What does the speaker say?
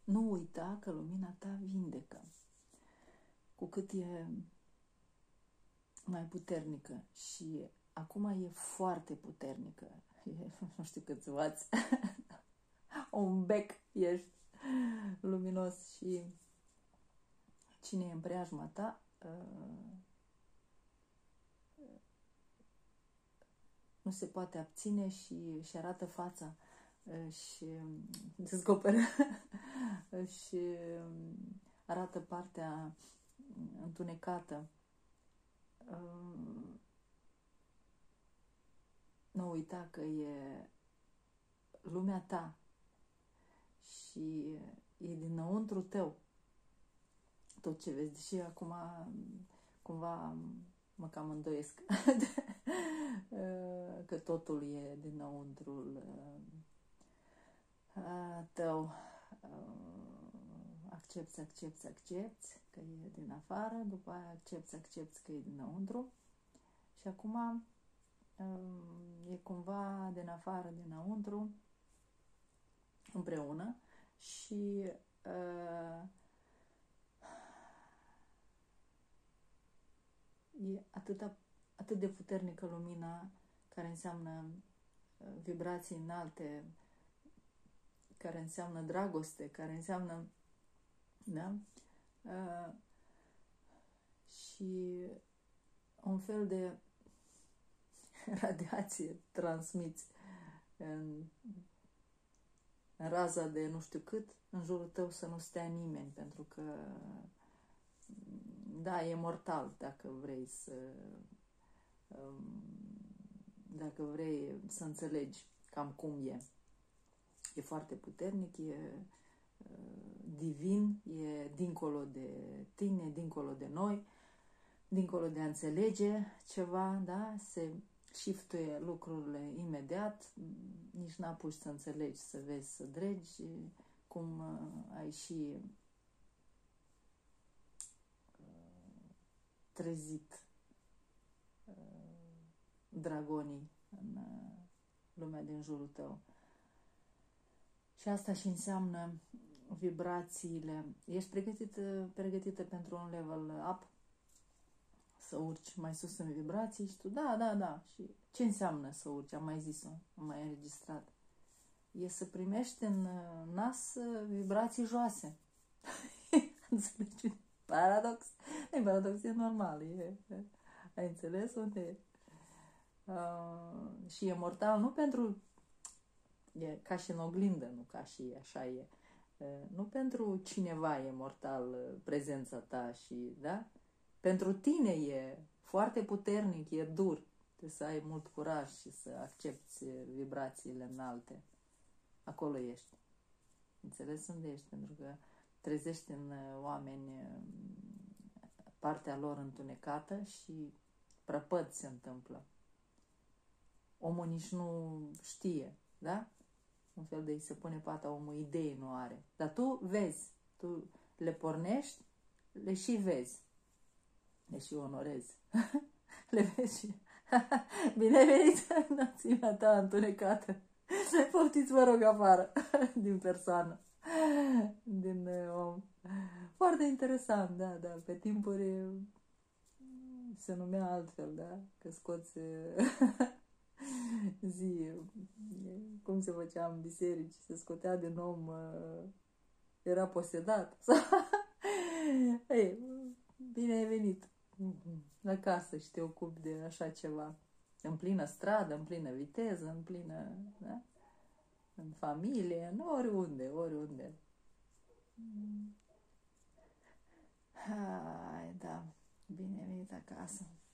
Nu uita că lumina ta vindecă. Cu cât e mai puternică și acum e foarte puternică. Nu știu câți vați. Un bec ești luminos și cine e în preajma ta nu se poate abține și arată fața și descoperă și arată partea întunecată. Nu uita că e lumea ta și e dinăuntru tău tot ce vezi, deși acum cumva mă cam îndoiesc că totul e dinăuntrul tău. Accepți că e din afară, după aia accepți că e dinăuntru și acum e cumva din afară, dinăuntru împreună și e atât de puternică lumina, care înseamnă vibrații înalte, care înseamnă dragoste, care înseamnă, da? Și un fel de radiație transmiți în raza de nu știu cât, în jurul tău să nu stea nimeni, pentru că da, e mortal dacă vrei să înțelegi cam cum e. E foarte puternic, e divin, e dincolo de tine, dincolo de noi, dincolo de a înțelege ceva, da? Se shiftuie lucrurile imediat, nici n-apuci să înțelegi, să vezi, să dregi, cum ai și trezit dragonii în lumea din jurul tău. Și asta și înseamnă vibrațiile. Ești pregătită pentru un level up? Să urci mai sus în vibrații? Și tu, da. Și ce înseamnă să urci? Am mai zis-o, am mai înregistrat. E să primești în nas vibrații joase. Înțelegi? Paradox? Nu e paradox, e normal. Ai înțeles unde e? Și e mortal nu pentru... E ca și în oglindă, nu ca și așa e. Nu pentru cineva e mortal prezența ta și, da? Pentru tine e foarte puternic, e dur. Trebuie să ai mult curaj și să accepti vibrațiile înalte. Acolo ești. Înțeles unde ești? Pentru că trezești în oameni partea lor întunecată și prăpăd se întâmplă. Omul nici nu știe, da? Un fel de îi se pune pata, omul idei nu are. Dar tu vezi, tu le pornești, le și vezi. Le și onorezi. Le vezi și... Bine ai venit în națiunea ta întunecată. Poftiți, vă rog, afară din persoană. Din om. Foarte interesant, da. Pe timpuri se numea altfel, da? Că scoți zi, cum se făcea în biserici, se scotea din om, era posedat. Ei, bine ai venit la casă și te ocupi de așa ceva. În plină stradă, în plină viteză, în plină, da? În familie, în oriunde. Hai, da, bine ai venit acasă.